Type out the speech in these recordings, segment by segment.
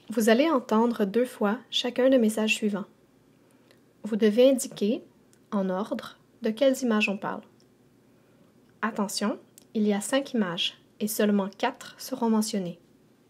Vous allez entendre 2 fois chacun des messages suivants. Vous devez indiquer, en ordre, de quelles images on parle. Attention, il y a 5 images et seulement 4 seront mentionnées.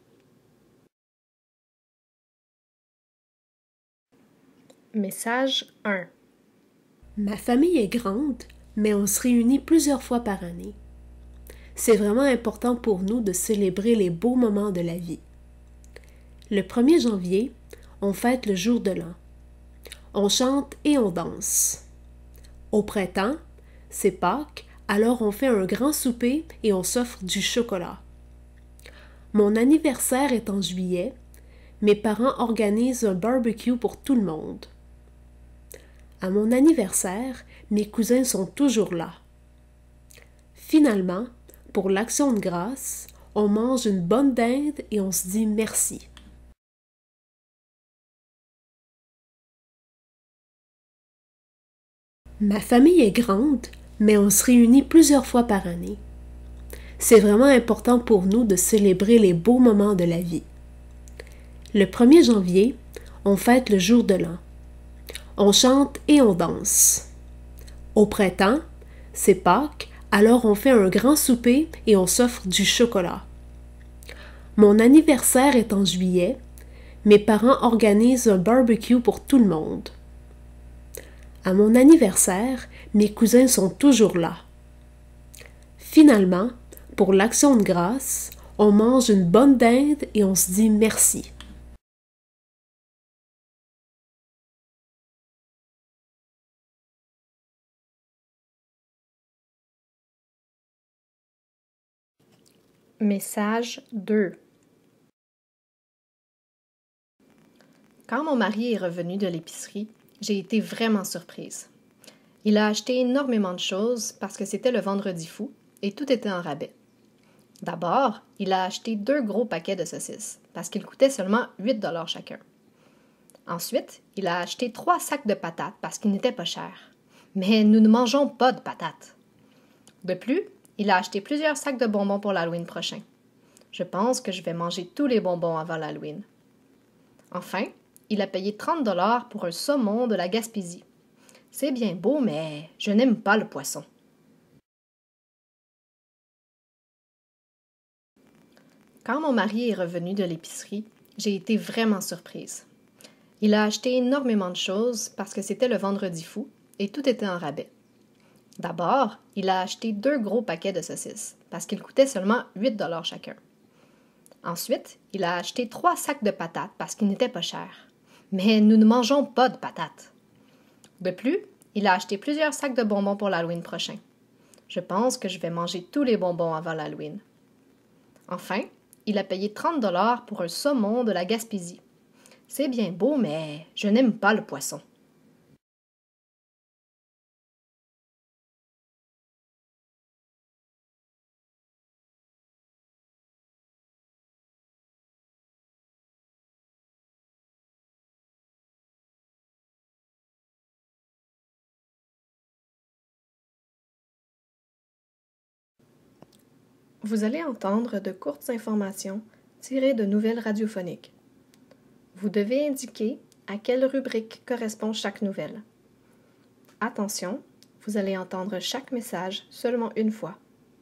Message 1. Ma famille est grande, mais on se réunit plusieurs fois par année. C'est vraiment important pour nous de célébrer les beaux moments de la vie. Le 1er janvier, on fête le jour de l'an. On chante et on danse. Au printemps, c'est Pâques, alors on fait un grand souper et on s'offre du chocolat. Mon anniversaire est en juillet. Mes parents organisent un barbecue pour tout le monde. À mon anniversaire, mes cousins sont toujours là. Finalement, pour l'Action de grâce, on mange une bonne dinde et on se dit merci. Ma famille est grande, mais on se réunit plusieurs fois par année. C'est vraiment important pour nous de célébrer les beaux moments de la vie. Le 1er janvier, on fête le jour de l'an. On chante et on danse. Au printemps, c'est Pâques, alors on fait un grand souper et on s'offre du chocolat. Mon anniversaire est en juillet. Mes parents organisent un barbecue pour tout le monde. À mon anniversaire, mes cousins sont toujours là. Finalement, pour l'Action de grâce, on mange une bonne dinde et on se dit merci. Message 2. Quand mon mari est revenu de l'épicerie, j'ai été vraiment surprise. Il a acheté énormément de choses parce que c'était le vendredi fou et tout était en rabais. D'abord, il a acheté 2 gros paquets de saucisses parce qu'ils coûtaient seulement 8 $ chacun. Ensuite, il a acheté 3 sacs de patates parce qu'ils n'étaient pas chers. Mais nous ne mangeons pas de patates. De plus, il a acheté plusieurs sacs de bonbons pour l'Halloween prochain. Je pense que je vais manger tous les bonbons avant l'Halloween. Enfin, il a payé 30 $ pour un saumon de la Gaspésie. C'est bien beau, mais je n'aime pas le poisson. Quand mon mari est revenu de l'épicerie, j'ai été vraiment surprise. Il a acheté énormément de choses parce que c'était le vendredi fou et tout était en rabais. D'abord, il a acheté 2 gros paquets de saucisses parce qu'ils coûtaient seulement 8 $ chacun. Ensuite, il a acheté 3 sacs de patates parce qu'ils n'étaient pas chers. Mais nous ne mangeons pas de patates. De plus, il a acheté plusieurs sacs de bonbons pour l'Halloween prochain. Je pense que je vais manger tous les bonbons avant l'Halloween. Enfin, il a payé 30 $ pour un saumon de la Gaspésie. C'est bien beau, mais je n'aime pas le poisson. Vous allez entendre de courtes informations tirées de nouvelles radiophoniques. Vous devez indiquer à quelle rubrique correspond chaque nouvelle. Attention, vous allez entendre chaque message seulement une fois.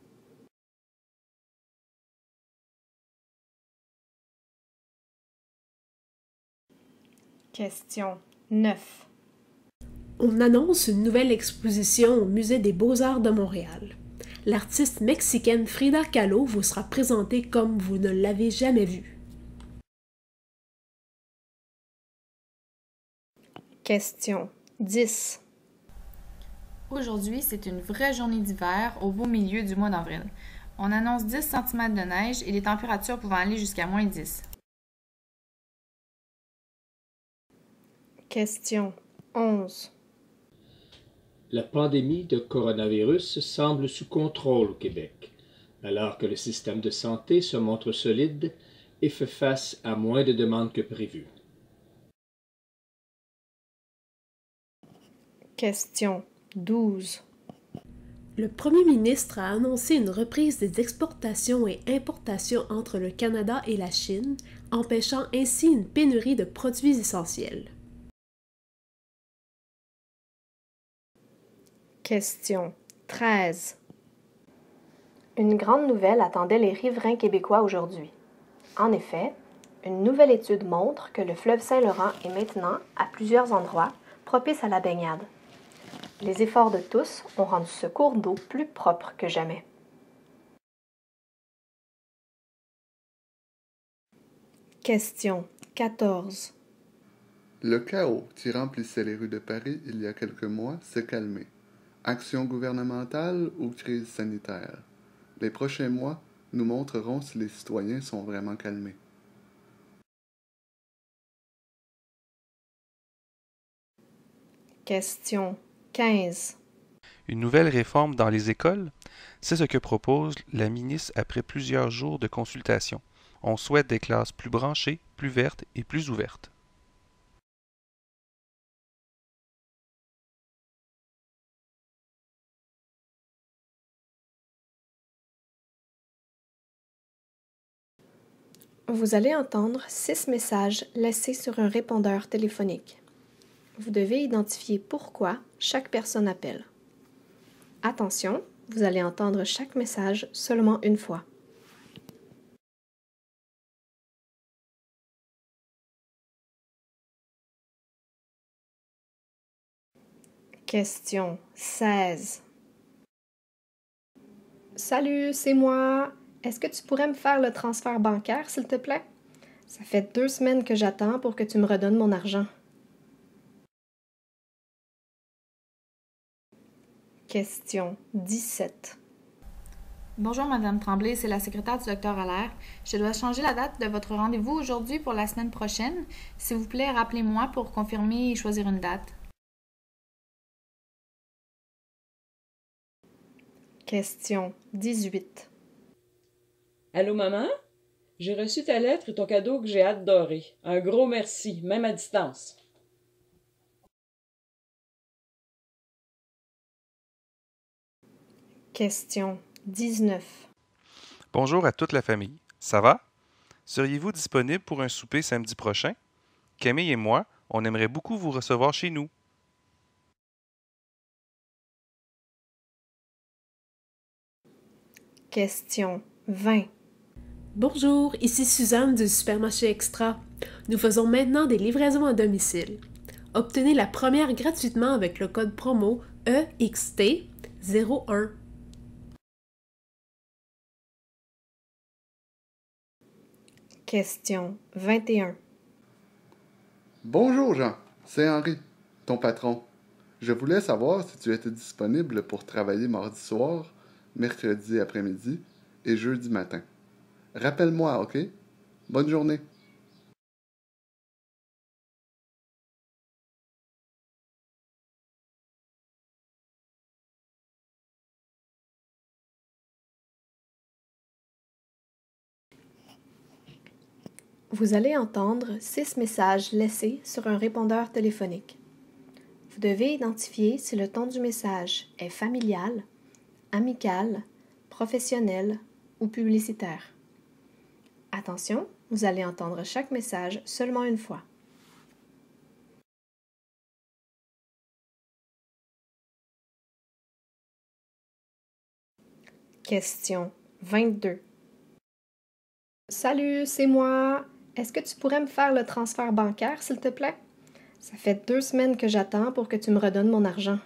Question 9. On annonce une nouvelle exposition au Musée des Beaux-Arts de Montréal. L'artiste mexicaine Frida Kahlo vous sera présentée comme vous ne l'avez jamais vue. Question 10. Aujourd'hui, c'est une vraie journée d'hiver au beau milieu du mois d'avril. On annonce 10 cm de neige et les températures pouvant aller jusqu'à -10. Question 11. La pandémie de coronavirus semble sous contrôle au Québec, alors que le système de santé se montre solide et fait face à moins de demandes que prévu. Question 12. Le premier ministre a annoncé une reprise des exportations et importations entre le Canada et la Chine, empêchant ainsi une pénurie de produits essentiels. Question 13. Une grande nouvelle attendait les riverains québécois aujourd'hui. En effet, une nouvelle étude montre que le fleuve Saint-Laurent est maintenant, à plusieurs endroits, propice à la baignade. Les efforts de tous ont rendu ce cours d'eau plus propre que jamais. Question 14. Le chaos qui remplissait les rues de Paris il y a quelques mois s'est calmé. Action gouvernementale ou crise sanitaire? Les prochains mois nous montreront si les citoyens sont vraiment calmés. Question 15. Une nouvelle réforme dans les écoles? C'est ce que propose la ministre après plusieurs jours de consultation. On souhaite des classes plus branchées, plus vertes et plus ouvertes. Vous allez entendre 6 messages laissés sur un répondeur téléphonique. Vous devez identifier pourquoi chaque personne appelle. Attention, vous allez entendre chaque message seulement une fois. Question 16. Salut, c'est moi. Est-ce que tu pourrais me faire le transfert bancaire, s'il te plaît? Ça fait 2 semaines que j'attends pour que tu me redonnes mon argent. Question 17. Bonjour, Madame Tremblay, c'est la secrétaire du docteur Allaire. Je dois changer la date de votre rendez-vous aujourd'hui pour la semaine prochaine. S'il vous plaît, rappelez-moi pour confirmer et choisir une date. Question 18. Allô, maman? J'ai reçu ta lettre et ton cadeau que j'ai adoré. Un gros merci, même à distance. « Question 19. Bonjour à toute la famille. Ça va? Seriez-vous disponible pour un souper samedi prochain? Camille et moi, on aimerait beaucoup vous recevoir chez nous. Question 20. Bonjour, ici Suzanne du supermarché Extra. Nous faisons maintenant des livraisons à domicile. Obtenez la première gratuitement avec le code promo EXT01. Question 21. Bonjour Jean, c'est Henri, ton patron. Je voulais savoir si tu étais disponible pour travailler mardi soir, mercredi après-midi et jeudi matin. Rappelle-moi, OK? Bonne journée. Vous allez entendre 6 messages laissés sur un répondeur téléphonique. Vous devez identifier si le ton du message est familial, amical, professionnel ou publicitaire. Attention, vous allez entendre chaque message seulement une fois. Question 22. Salut, c'est moi. Est-ce que tu pourrais me faire le transfert bancaire, s'il te plaît? Ça fait 2 semaines que j'attends pour que tu me redonnes mon argent.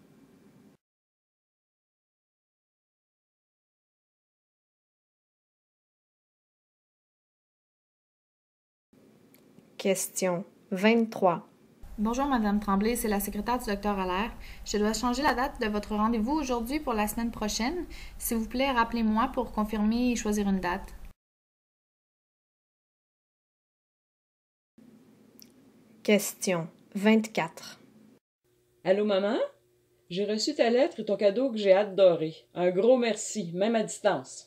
Question 23. Bonjour, Madame Tremblay, c'est la secrétaire du docteur Allaire. Je dois changer la date de votre rendez-vous aujourd'hui pour la semaine prochaine. S'il vous plaît, rappelez-moi pour confirmer et choisir une date. Question 24. Allô, maman? J'ai reçu ta lettre et ton cadeau que j'ai adoré. Un gros merci, même à distance.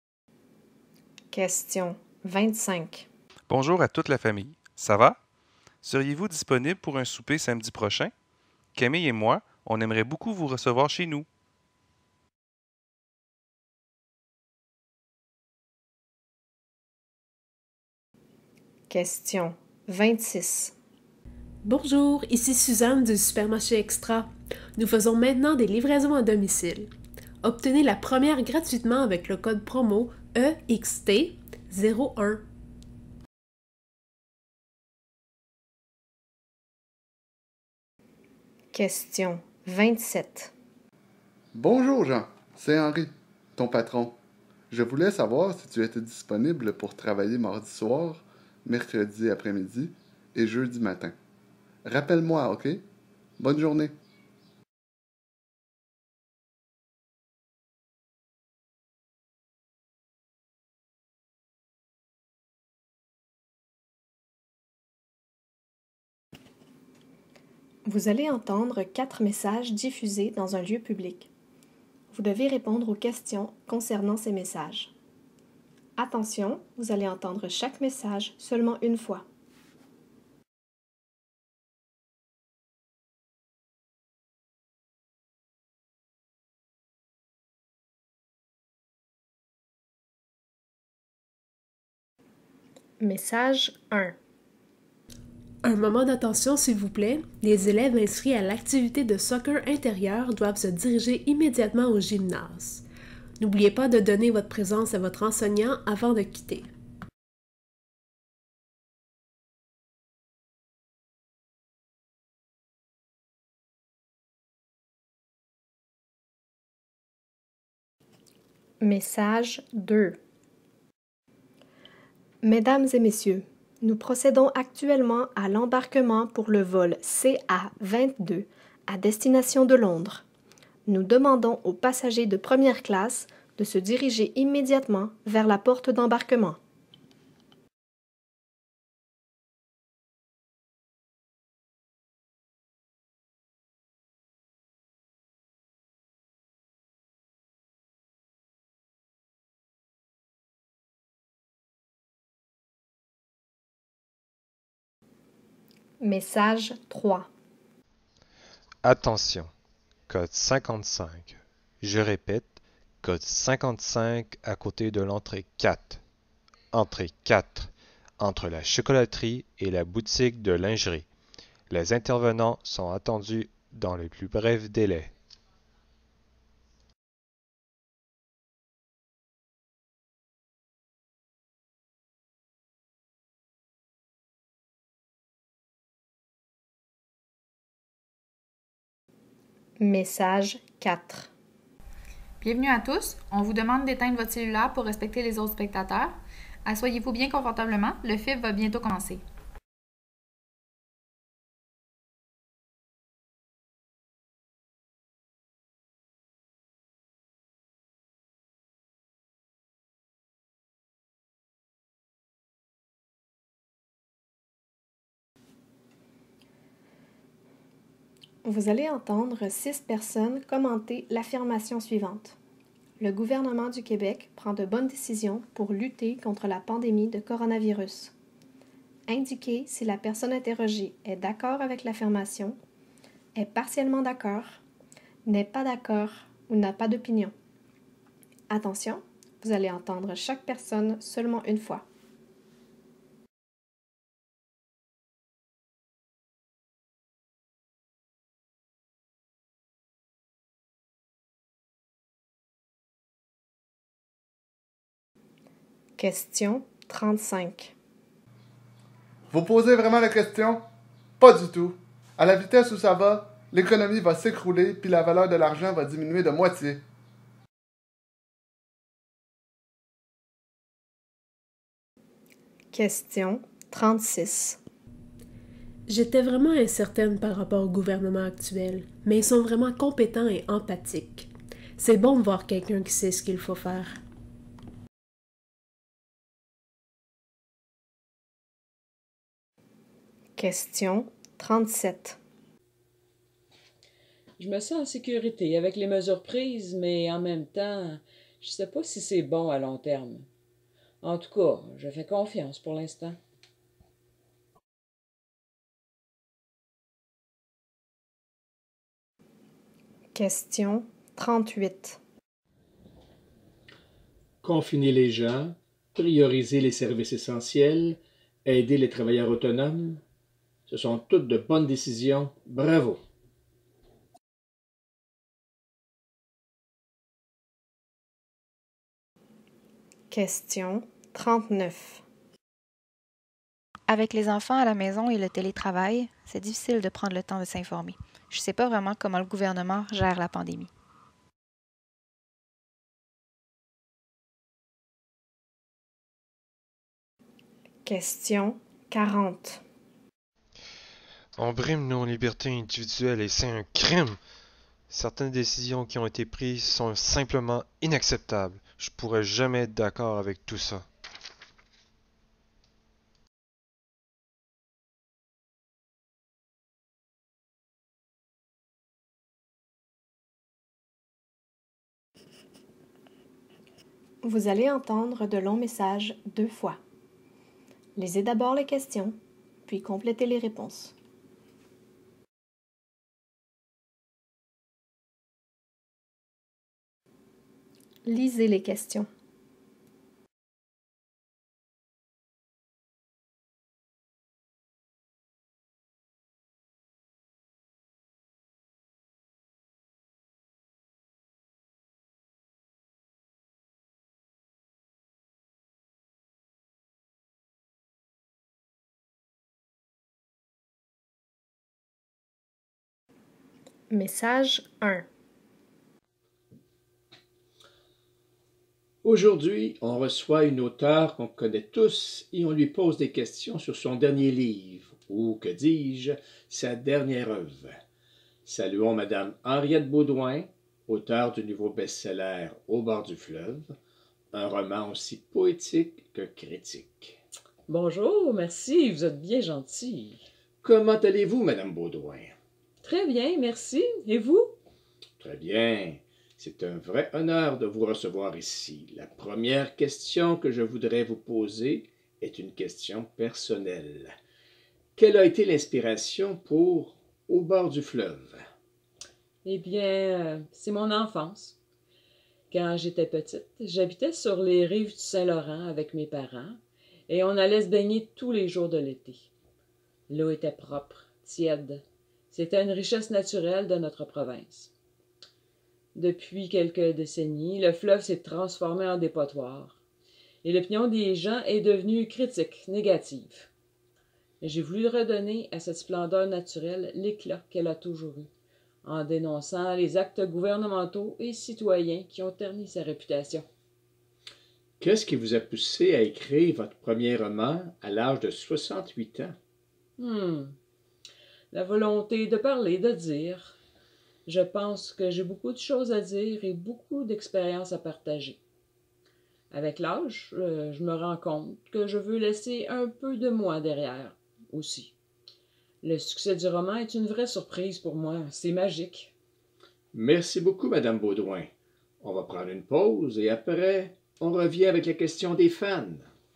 Question 25. Bonjour à toute la famille. Ça va? Seriez-vous disponible pour un souper samedi prochain? Camille et moi, on aimerait beaucoup vous recevoir chez nous. Question 26. Bonjour, ici Suzanne du supermarché Extra. Nous faisons maintenant des livraisons à domicile. Obtenez la première gratuitement avec le code promo EXT01. Question 27. Bonjour Jean, c'est Henri, ton patron. Je voulais savoir si tu étais disponible pour travailler mardi soir, mercredi après-midi et jeudi matin. Rappelle-moi, ok? Bonne journée. Vous allez entendre 4 messages diffusés dans un lieu public. Vous devez répondre aux questions concernant ces messages. Attention, vous allez entendre chaque message seulement une fois. Message 1. Un moment d'attention s'il vous plaît. Les élèves inscrits à l'activité de soccer intérieur doivent se diriger immédiatement au gymnase. N'oubliez pas de donner votre présence à votre enseignant avant de quitter. Message 2. Mesdames et messieurs, nous procédons actuellement à l'embarquement pour le vol CA22 à destination de Londres. Nous demandons aux passagers de première classe de se diriger immédiatement vers la porte d'embarquement. Message 3. Attention, code 55. Je répète, code 55 à côté de l'entrée 4. Entrée 4, entre la chocolaterie et la boutique de lingerie. Les intervenants sont attendus dans le plus bref délai. Message 4. Bienvenue à tous. On vous demande d'éteindre votre cellulaire pour respecter les autres spectateurs. Asseyez-vous bien confortablement. Le film va bientôt commencer. Vous allez entendre 6 personnes commenter l'affirmation suivante. Le gouvernement du Québec prend de bonnes décisions pour lutter contre la pandémie de coronavirus. Indiquez si la personne interrogée est d'accord avec l'affirmation, est partiellement d'accord, n'est pas d'accord ou n'a pas d'opinion. Attention, vous allez entendre chaque personne seulement une fois. Question 35. Vous posez vraiment la question? Pas du tout. À la vitesse où ça va, l'économie va s'écrouler puis la valeur de l'argent va diminuer de moitié. Question 36. J'étais vraiment incertaine par rapport au gouvernement actuel, mais ils sont vraiment compétents et empathiques. C'est bon de voir quelqu'un qui sait ce qu'il faut faire. Question 37. Je me sens en sécurité avec les mesures prises, mais en même temps, je sais pas si c'est bon à long terme. En tout cas, je fais confiance pour l'instant. Question 38. Confiner les gens, prioriser les services essentiels, aider les travailleurs autonomes, ce sont toutes de bonnes décisions. Bravo! Question 39. Avec les enfants à la maison et le télétravail, c'est difficile de prendre le temps de s'informer. Je ne sais pas vraiment comment le gouvernement gère la pandémie. Question 40. On brime nos libertés individuelles et c'est un crime. Certaines décisions qui ont été prises sont simplement inacceptables. Je pourrais jamais être d'accord avec tout ça. Vous allez entendre de longs messages 2 fois. Lisez d'abord les questions, puis complétez les réponses. Lisez les questions. Message 1. Aujourd'hui, on reçoit une auteure qu'on connaît tous et on lui pose des questions sur son dernier livre, ou, que dis-je, sa dernière œuvre. Saluons Madame Henriette Baudouin, auteure du nouveau best-seller Au bord du fleuve, un roman aussi poétique que critique. Bonjour, merci, vous êtes bien gentille. Comment allez-vous, Madame Baudouin? Très bien, merci. Et vous? Très bien. C'est un vrai honneur de vous recevoir ici. La première question que je voudrais vous poser est une question personnelle. Quelle a été l'inspiration pour Au bord du fleuve? Eh bien, c'est mon enfance. Quand j'étais petite, j'habitais sur les rives du Saint-Laurent avec mes parents et on allait se baigner tous les jours de l'été. L'eau était propre, tiède. C'était une richesse naturelle de notre province. Depuis quelques décennies, le fleuve s'est transformé en dépotoir et l'opinion des gens est devenue critique, négative. J'ai voulu redonner à cette splendeur naturelle l'éclat qu'elle a toujours eu, en dénonçant les actes gouvernementaux et citoyens qui ont terni sa réputation. Qu'est-ce qui vous a poussé à écrire votre premier roman à l'âge de 68 ans? La volonté de parler, de dire. Je pense que j'ai beaucoup de choses à dire et beaucoup d'expériences à partager. Avec l'âge, je me rends compte que je veux laisser un peu de moi derrière aussi. Le succès du roman est une vraie surprise pour moi. C'est magique. Merci beaucoup, Madame Baudouin. On va prendre une pause et après, on revient avec la question des fans.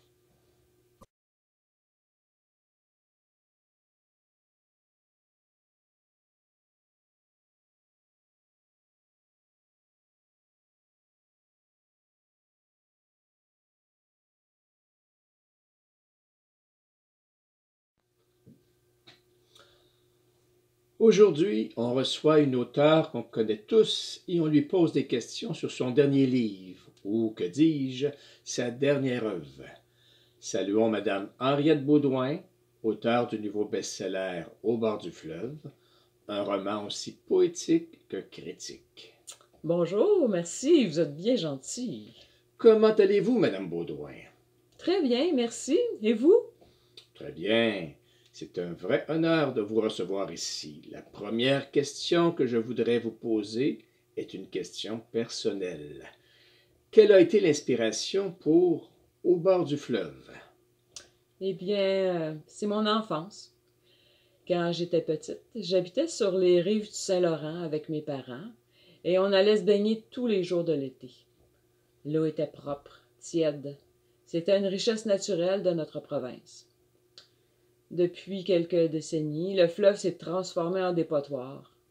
Aujourd'hui, on reçoit une auteure qu'on connaît tous et on lui pose des questions sur son dernier livre, ou, que dis-je, sa dernière œuvre. Saluons Madame Henriette Baudouin, auteure du nouveau best-seller Au bord du fleuve, un roman aussi poétique que critique. Bonjour, merci, vous êtes bien gentille. Comment allez-vous, Madame Baudouin? Très bien, merci. Et vous? Très bien. C'est un vrai honneur de vous recevoir ici. La première question que je voudrais vous poser est une question personnelle. Quelle a été l'inspiration pour Au bord du fleuve? Eh bien, c'est mon enfance. Quand j'étais petite, j'habitais sur les rives du Saint-Laurent avec mes parents et on allait se baigner tous les jours de l'été. L'eau était propre, tiède. C'était une richesse naturelle de notre province. Depuis quelques décennies, le fleuve s'est transformé en dépotoir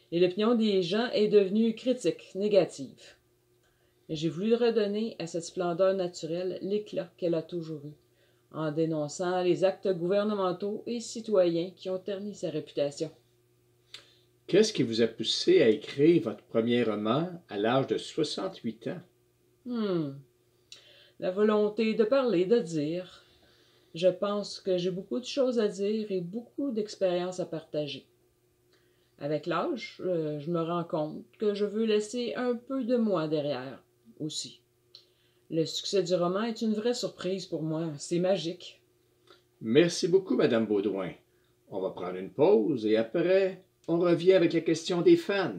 et l'opinion des gens est devenue critique, négative. J'ai voulu redonner à cette splendeur naturelle l'éclat qu'elle a toujours eu, en dénonçant les actes gouvernementaux et citoyens qui ont terni sa réputation. Qu'est-ce qui vous a poussé à écrire votre premier roman à l'âge de 68 ans? La volonté de parler, de dire. Je pense que j'ai beaucoup de choses à dire et beaucoup d'expériences à partager. Avec l'âge, je me rends compte que je veux laisser un peu de moi derrière aussi. Le succès du roman est une vraie surprise pour moi. C'est magique. Merci beaucoup, Madame Baudouin. On va prendre une pause et après, on revient avec la question des fans.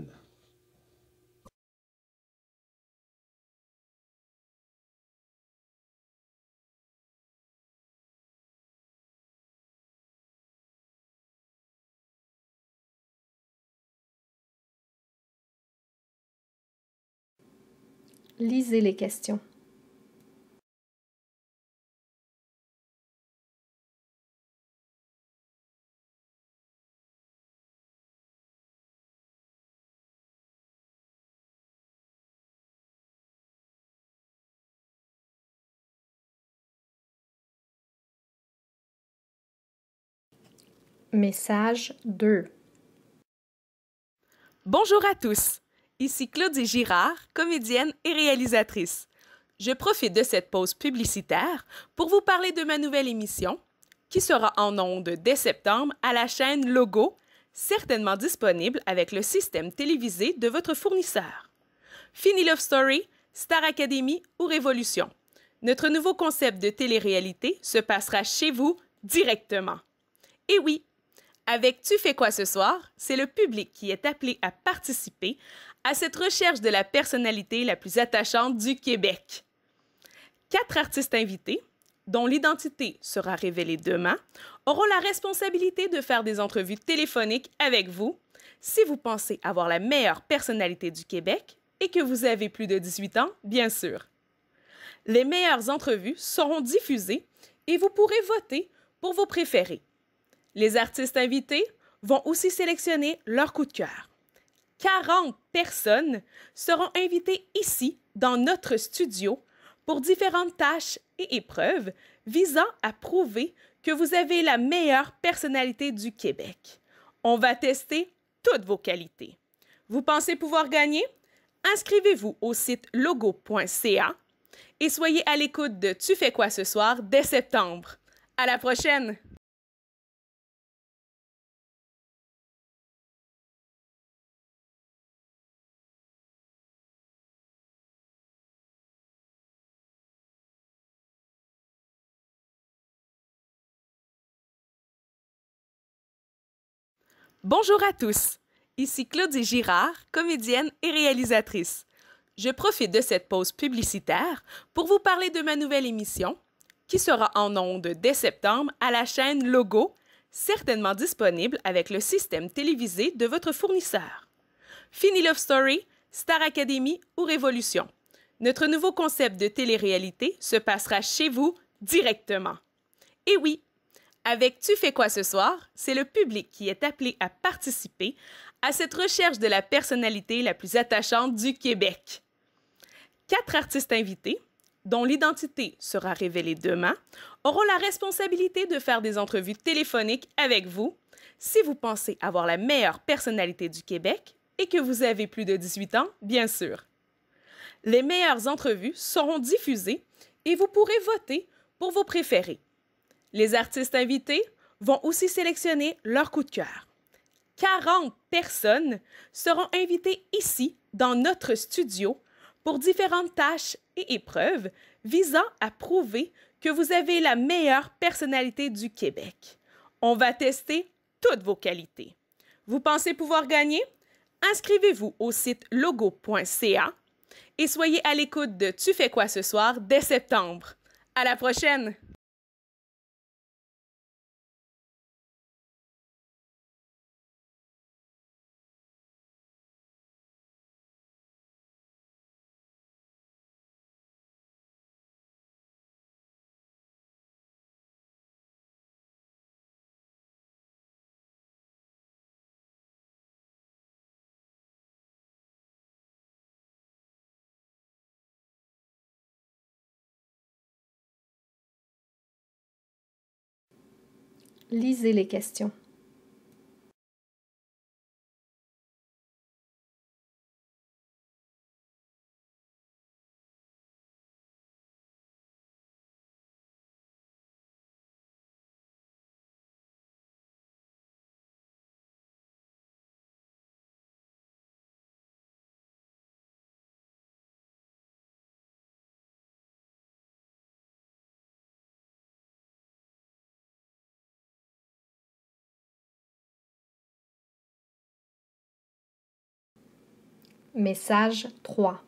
Lisez les questions. Message 2. Bonjour à tous, ici Claudie Girard, comédienne et réalisatrice. Je profite de cette pause publicitaire pour vous parler de ma nouvelle émission qui sera en ondes dès septembre à la chaîne Logo, certainement disponible avec le système télévisé de votre fournisseur. Fini Love Story, Star Academy ou Révolution. Notre nouveau concept de télé-réalité se passera chez vous directement. Et oui, avec Tu fais quoi ce soir, c'est le public qui est appelé à participer à cette recherche de la personnalité la plus attachante du Québec. 4 artistes invités, dont l'identité sera révélée demain, auront la responsabilité de faire des entrevues téléphoniques avec vous si vous pensez avoir la meilleure personnalité du Québec et que vous avez plus de 18 ans, bien sûr. Les meilleures entrevues seront diffusées et vous pourrez voter pour vos préférés. Les artistes invités vont aussi sélectionner leur coup de cœur. 40 personnes seront invitées ici, dans notre studio, pour différentes tâches et épreuves visant à prouver que vous avez la meilleure personnalité du Québec. On va tester toutes vos qualités. Vous pensez pouvoir gagner? Inscrivez-vous au site logo.ca et soyez à l'écoute de Tu fais quoi ce soir dès septembre. À la prochaine! Bonjour à tous, ici Claudie Girard, comédienne et réalisatrice. Je profite de cette pause publicitaire pour vous parler de ma nouvelle émission qui sera en ondes dès septembre à la chaîne Logo, certainement disponible avec le système télévisé de votre fournisseur. Fini Love Story, Star Academy ou Révolution. Notre nouveau concept de télé-réalité se passera chez vous directement. Et oui, avec Tu fais quoi ce soir, c'est le public qui est appelé à participer à cette recherche de la personnalité la plus attachante du Québec. 4 artistes invités, dont l'identité sera révélée demain, auront la responsabilité de faire des entrevues téléphoniques avec vous si vous pensez avoir la meilleure personnalité du Québec et que vous avez plus de 18 ans, bien sûr. Les meilleures entrevues seront diffusées et vous pourrez voter pour vos préférés. Les artistes invités vont aussi sélectionner leur coup de cœur. 40 personnes seront invitées ici, dans notre studio, pour différentes tâches et épreuves visant à prouver que vous avez la meilleure personnalité du Québec. On va tester toutes vos qualités. Vous pensez pouvoir gagner? Inscrivez-vous au site logo.ca et soyez à l'écoute de Tu fais quoi ce soir dès septembre. À la prochaine! Lisez les questions. Message 3.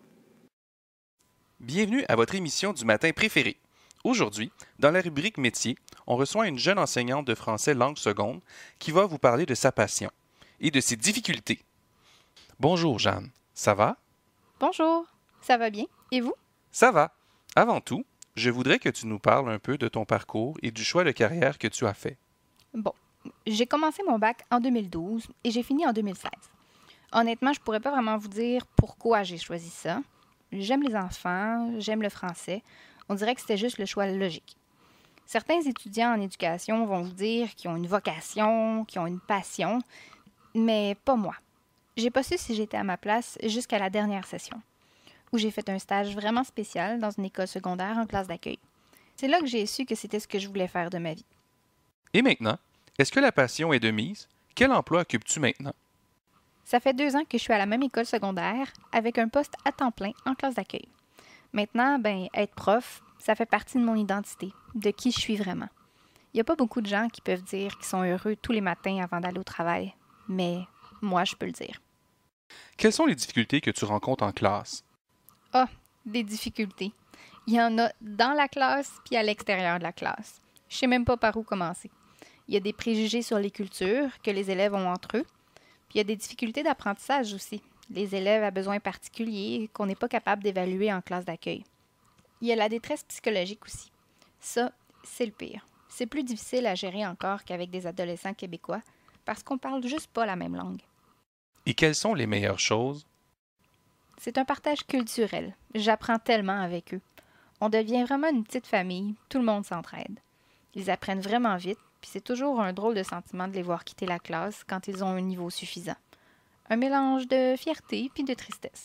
Bienvenue à votre émission du matin préférée. Aujourd'hui, dans la rubrique Métier, on reçoit une jeune enseignante de français langue seconde qui va vous parler de sa passion et de ses difficultés. Bonjour Jeanne, ça va? Bonjour, ça va bien? Et vous? Ça va. Avant tout, je voudrais que tu nous parles un peu de ton parcours et du choix de carrière que tu as fait. Bon, j'ai commencé mon bac en 2012 et j'ai fini en 2016. Honnêtement, je pourrais pas vraiment vous dire pourquoi j'ai choisi ça. J'aime les enfants, j'aime le français. On dirait que c'était juste le choix logique. Certains étudiants en éducation vont vous dire qu'ils ont une vocation, qu'ils ont une passion, mais pas moi. J'ai pas su si j'étais à ma place jusqu'à la dernière session, où j'ai fait un stage vraiment spécial dans une école secondaire en classe d'accueil. C'est là que j'ai su que c'était ce que je voulais faire de ma vie. Et maintenant, est-ce que la passion est de mise? Quel emploi occupes-tu maintenant? Ça fait 2 ans que je suis à la même école secondaire avec un poste à temps plein en classe d'accueil. Maintenant, être prof, ça fait partie de mon identité, de qui je suis vraiment. Il n'y a pas beaucoup de gens qui peuvent dire qu'ils sont heureux tous les matins avant d'aller au travail, mais moi, je peux le dire. Quelles sont les difficultés que tu rencontres en classe? Ah, des difficultés. Il y en a dans la classe puis à l'extérieur de la classe. Je sais même pas par où commencer. Il y a des préjugés sur les cultures que les élèves ont entre eux. Puis il y a des difficultés d'apprentissage aussi. Les élèves à besoins particuliers qu'on n'est pas capable d'évaluer en classe d'accueil. Il y a la détresse psychologique aussi. Ça, c'est le pire. C'est plus difficile à gérer encore qu'avec des adolescents québécois parce qu'on parle juste pas la même langue. Et quelles sont les meilleures choses? C'est un partage culturel. J'apprends tellement avec eux. On devient vraiment une petite famille, tout le monde s'entraide. Ils apprennent vraiment vite, puis c'est toujours un drôle de sentiment de les voir quitter la classe quand ils ont un niveau suffisant. Un mélange de fierté puis de tristesse.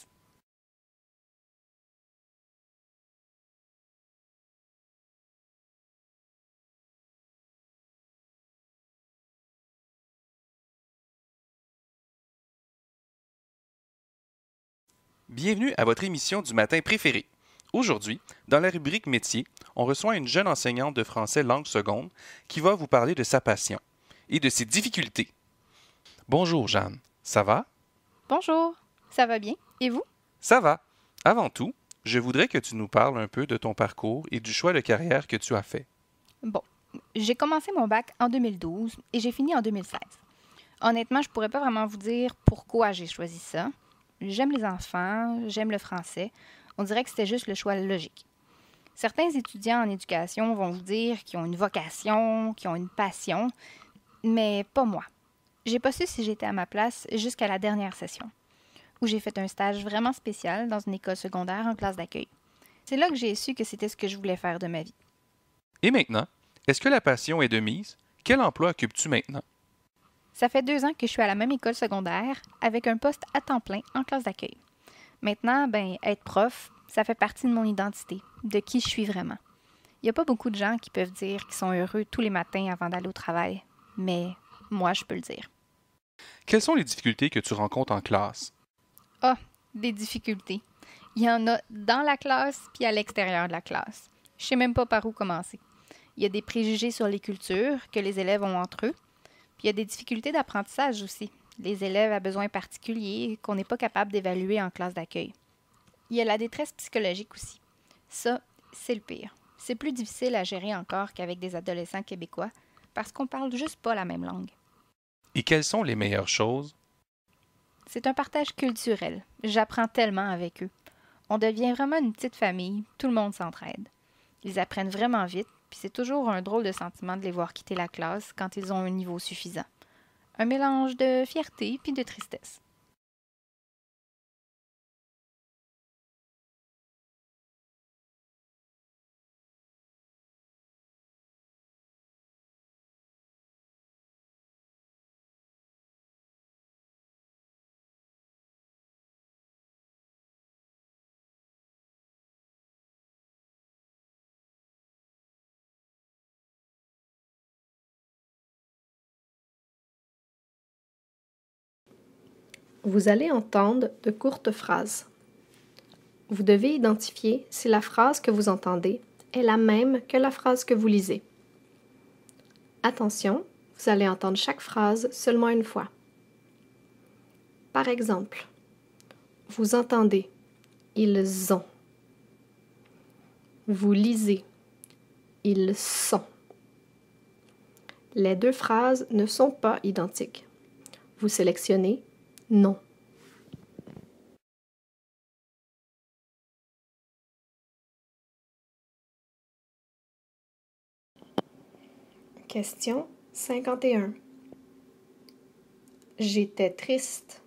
Bienvenue à votre émission du matin préférée. Aujourd'hui, dans la rubrique Métier, on reçoit une jeune enseignante de français langue seconde qui va vous parler de sa passion et de ses difficultés. Bonjour Jeanne, ça va? Bonjour, ça va bien? Et vous? Ça va. Avant tout, je voudrais que tu nous parles un peu de ton parcours et du choix de carrière que tu as fait. Bon, j'ai commencé mon bac en 2012 et j'ai fini en 2016. Honnêtement, je pourrais pas vraiment vous dire pourquoi j'ai choisi ça. J'aime les enfants, j'aime le français. On dirait que c'était juste le choix logique. Certains étudiants en éducation vont vous dire qu'ils ont une vocation, qu'ils ont une passion, mais pas moi. J'ai pas su si j'étais à ma place jusqu'à la dernière session, où j'ai fait un stage vraiment spécial dans une école secondaire en classe d'accueil. C'est là que j'ai su que c'était ce que je voulais faire de ma vie. Et maintenant, est-ce que la passion est de mise? Quel emploi occupes-tu maintenant? Ça fait 2 ans que je suis à la même école secondaire avec un poste à temps plein en classe d'accueil. Maintenant, être prof, ça fait partie de mon identité, de qui je suis vraiment. Il n'y a pas beaucoup de gens qui peuvent dire qu'ils sont heureux tous les matins avant d'aller au travail, mais moi, je peux le dire. Quelles sont les difficultés que tu rencontres en classe? Ah, des difficultés. Il y en a dans la classe puis à l'extérieur de la classe. Je sais même pas par où commencer. Il y a des préjugés sur les cultures que les élèves ont entre eux. Puis il y a des difficultés d'apprentissage aussi. Les élèves à besoins particuliers qu'on n'est pas capable d'évaluer en classe d'accueil. Il y a la détresse psychologique aussi. Ça, c'est le pire. C'est plus difficile à gérer encore qu'avec des adolescents québécois parce qu'on parle juste pas la même langue. Et quelles sont les meilleures choses? C'est un partage culturel. J'apprends tellement avec eux. On devient vraiment une petite famille, tout le monde s'entraide. Ils apprennent vraiment vite, puis c'est toujours un drôle de sentiment de les voir quitter la classe quand ils ont un niveau suffisant. Un mélange de fierté puis de tristesse. Vous allez entendre de courtes phrases. Vous devez identifier si la phrase que vous entendez est la même que la phrase que vous lisez. Attention, vous allez entendre chaque phrase seulement une fois. Par exemple, vous entendez « ils ont ». Vous lisez « ils sont ». Les deux phrases ne sont pas identiques. Vous sélectionnez « non ». Question 51. J'étais triste.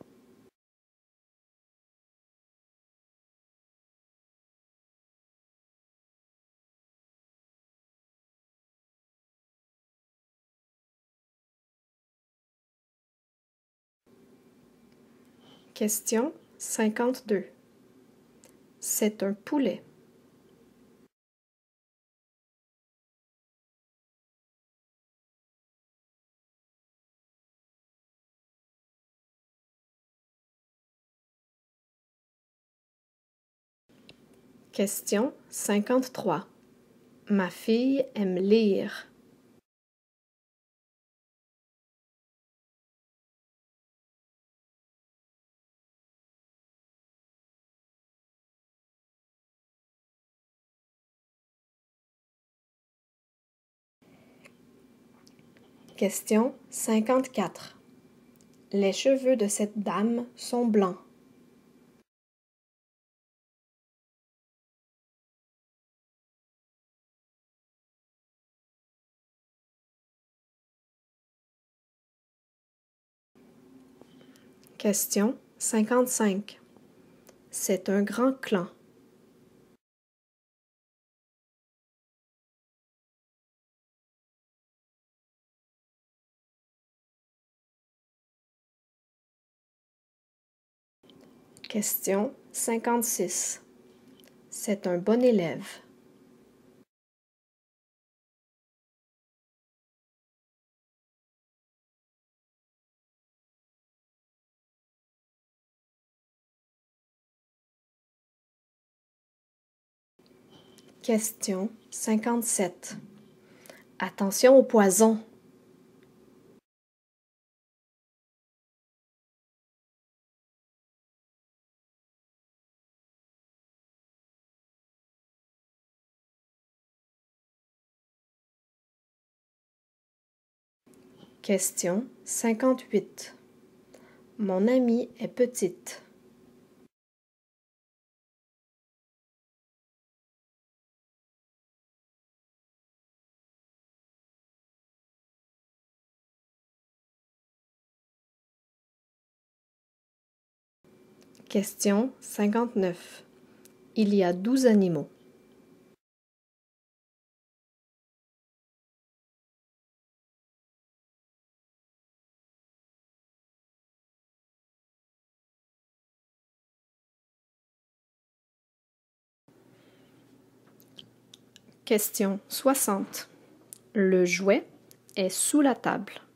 Question 52. C'est un poulet. Question 53. Ma fille aime lire. Question 54. Les cheveux de cette dame sont blancs. Question 55. C'est un grand clan. Question 56. C'est un bon élève. Question 57. Attention au poison. Question 58. Mon amie est petite. Question 59. Il y a 12 animaux. Question 60. Le jouet est sous la table.